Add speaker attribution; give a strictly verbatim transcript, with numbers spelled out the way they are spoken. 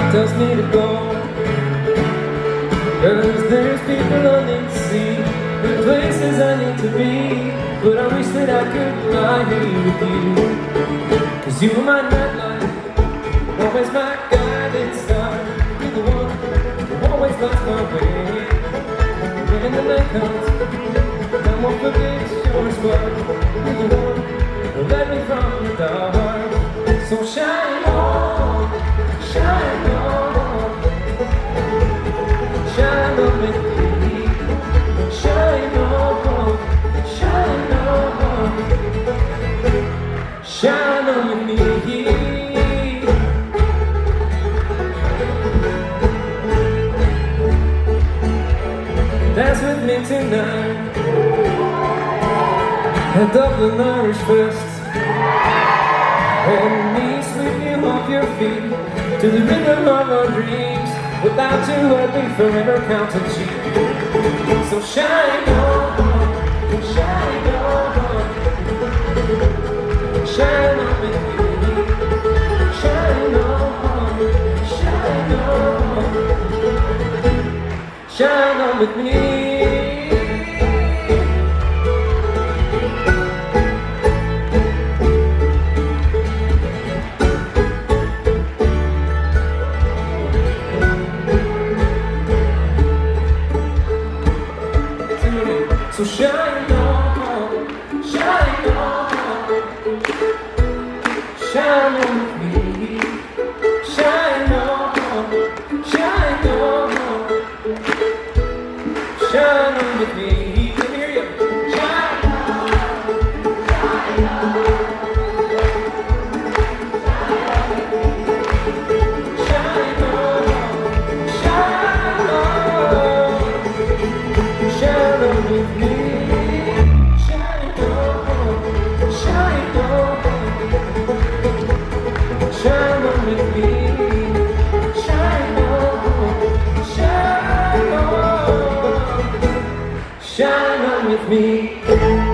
Speaker 1: heart tells me to go, 'cause there's people I need to see, the places I need to be. But I wish that I could fly here with you, 'cause you were my nightlight, always my guiding star. You're the one who always lights my way. When the night comes, I won't forget your spark. You're the one who led me from the dark. So shine on, shine on, shine on with me, shine on, shine on, shine on with me. Dance with me tonight at Dublin Irish Fest. Hold me, sweep you off your feet to the rhythm of our dreams. Without you I'd be forever counting sheep. So shine on, shine on, shine on with me, shine on, shine on, shine on with me. So shine on, shine on, shine on with me, shine on, shine on, shine on with me. Let me hear you. Shine on, shine on, shine on, shine on, shine on with me. Shine on with me, shine on, shine on, shine on with me.